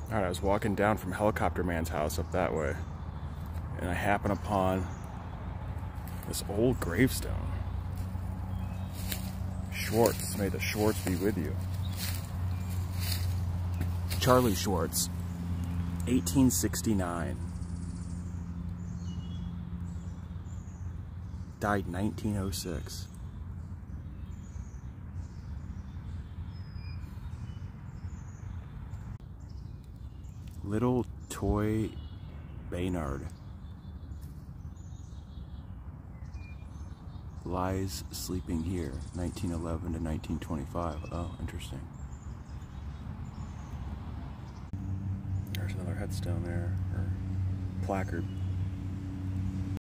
Alright, I was walking down from Helicopter Man's house up that way, and I happened upon this old gravestone. Swartz, may the Swartz be with you. Charlie Swartz, 1869. Died 1906. Little Toy Baynard lies sleeping here, 1911 to 1925. Oh, interesting. There's another headstone there, or placard.